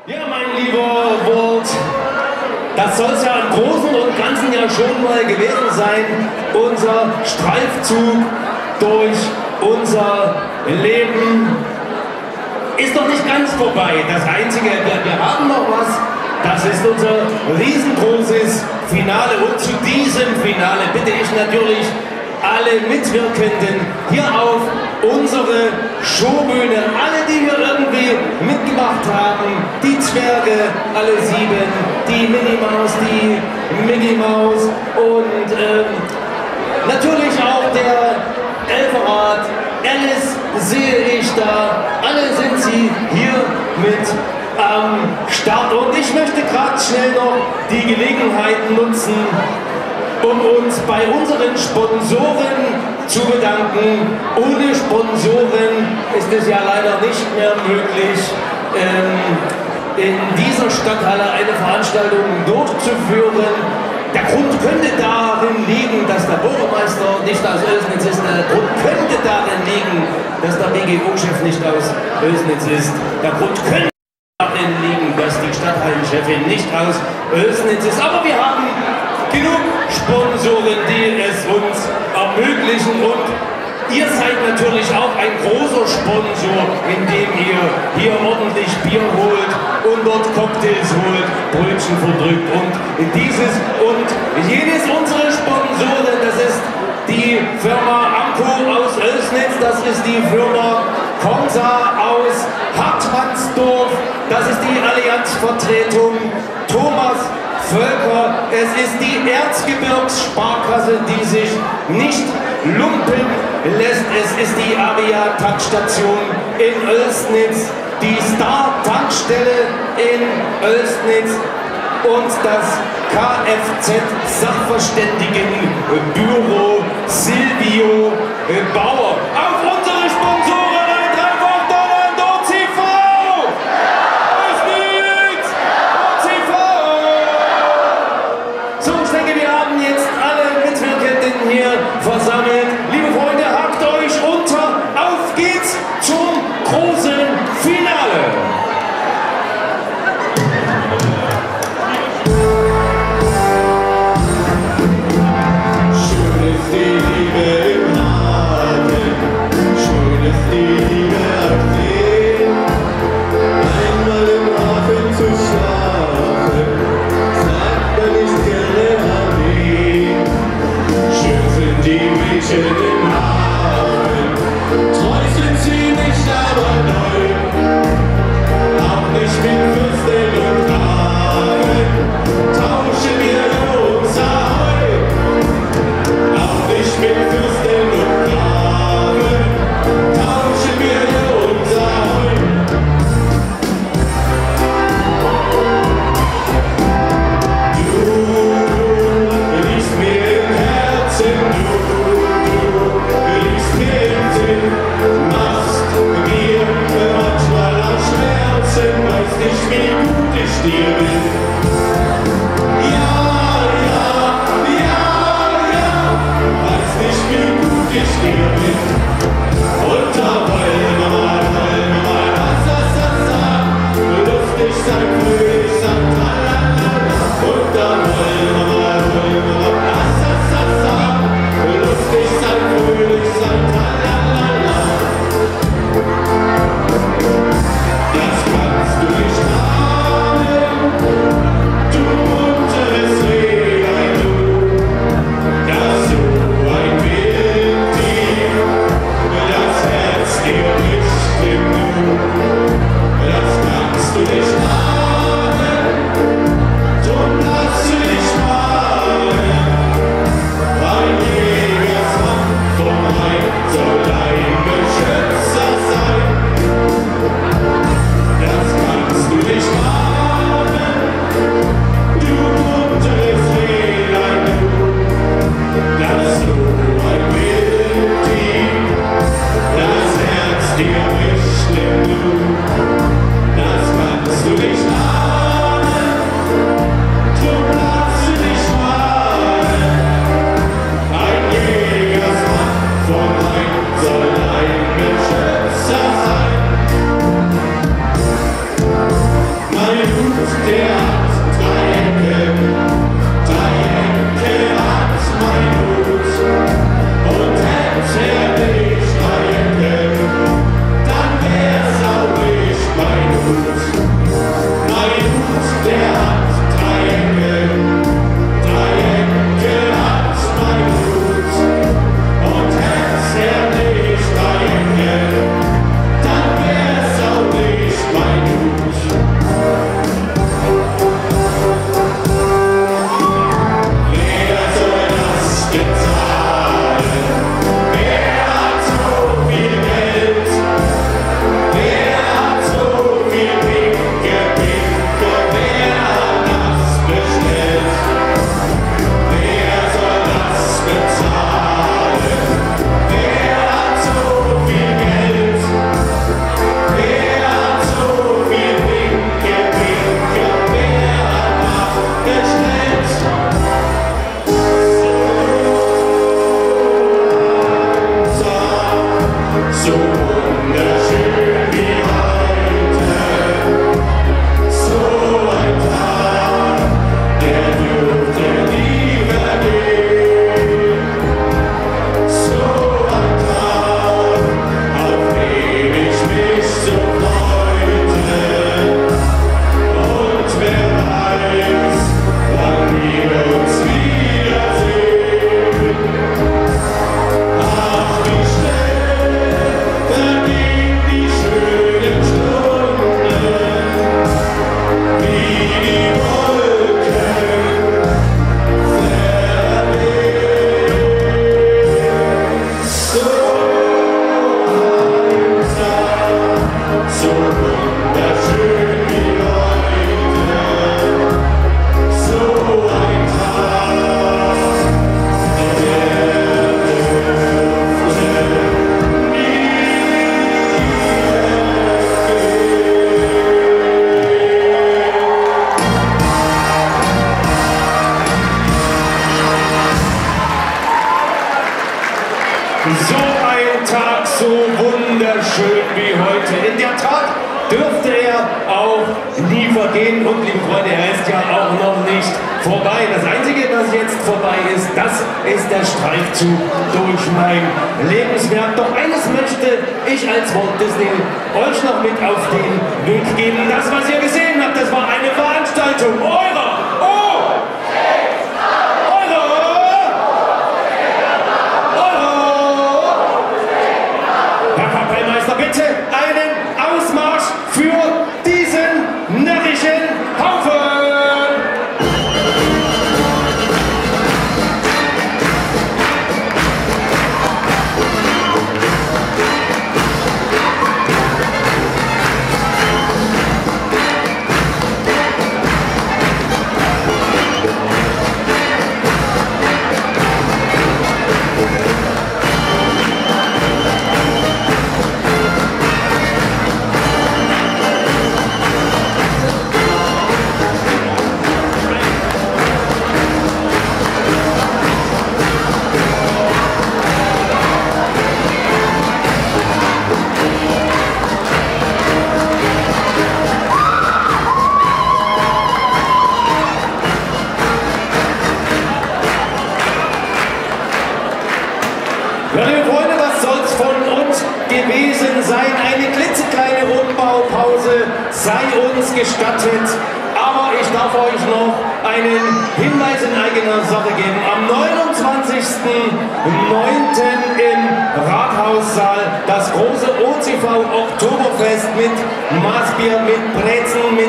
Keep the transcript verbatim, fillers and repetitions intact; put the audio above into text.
Ja, mein lieber Wort, das soll es ja im Großen und Ganzen ja schon mal gewesen sein. Unser Streifzug durch unser Leben ist noch nicht ganz vorbei. Das Einzige, wir, wir haben noch was, das ist unser riesengroßes Finale. Und zu diesem Finale bitte ich natürlich alle Mitwirkenden hier auf unsere Showbühne, alle, die hier irgendwie mitgemacht haben, die Zwerge, alle sieben, die Minnie Maus, die Mickey Maus und ähm, natürlich auch der Elferrat, Alice sehe ich da, alle sind sie hier mit am Start. Und ich möchte gerade schnell noch die Gelegenheit nutzen, um uns bei unseren Sponsoren zu bedanken. Ohne Sponsoren ist es ja leider nicht mehr möglich, ähm, in dieser Stadthalle eine Veranstaltung durchzuführen. Der Grund könnte darin liegen, dass der Bürgermeister nicht aus Oelsnitz ist. Der Grund könnte darin liegen, dass der B G O-Chef nicht aus Oelsnitz ist. Der Grund könnte darin liegen, dass die Stadthallenchefin nicht aus Oelsnitz ist. Aber wir haben genug Sponsoren, die es uns ermöglichen, und ihr seid natürlich auch ein großer Sponsor, indem ihr hier ordentlich Bier holt und dort Cocktails holt, Brötchen verdrückt und dieses und jenes. Unsere Sponsoren, das ist die Firma Amco aus Oelsnitz, das ist die Firma Consa aus Hartmannsdorf, das ist die Allianzvertretung Thomas Völker, es ist die Erzgebirgssparkasse, die sich nicht lumpen lässt, es ist die Avia-Tankstation in Oelsnitz, die Star-Tankstelle in Oelsnitz und das K F Z-Sachverständigenbüro Silvio Bauer. Auf unsere Sponsoren ein Dreifach Donner und O C V! Oelsnitz! O C V! So, ich denke, wir haben jetzt alle Mitwirkenden hier versammelt. Liebe Freunde, hakt euch unter. Auf geht's zum großen Finale. Das kannst du nicht ahnen. dürfte er auch nie vergehen. Und liebe Freunde, er ist ja auch noch nicht vorbei. Das Einzige, was jetzt vorbei ist, das ist der Streifzug durch mein Lebenswerk. Doch eines möchte ich als Walt Disney euch noch mit auf den Weg geben. Das, was ihr gesehen habt, das war eine Veranstaltung eurer. Oh! Bitte einen Ausmarsch für diesen närrischen Haufen! Ja, liebe Freunde, was soll's von uns gewesen sein? Eine klitzekleine Umbaupause sei uns gestattet. Aber ich darf euch noch einen Hinweis in eigener Sache geben. Am neunundzwanzigsten neunten im Rathaussaal das große O C V Oktoberfest mit Maßbier, mit Brezeln, mit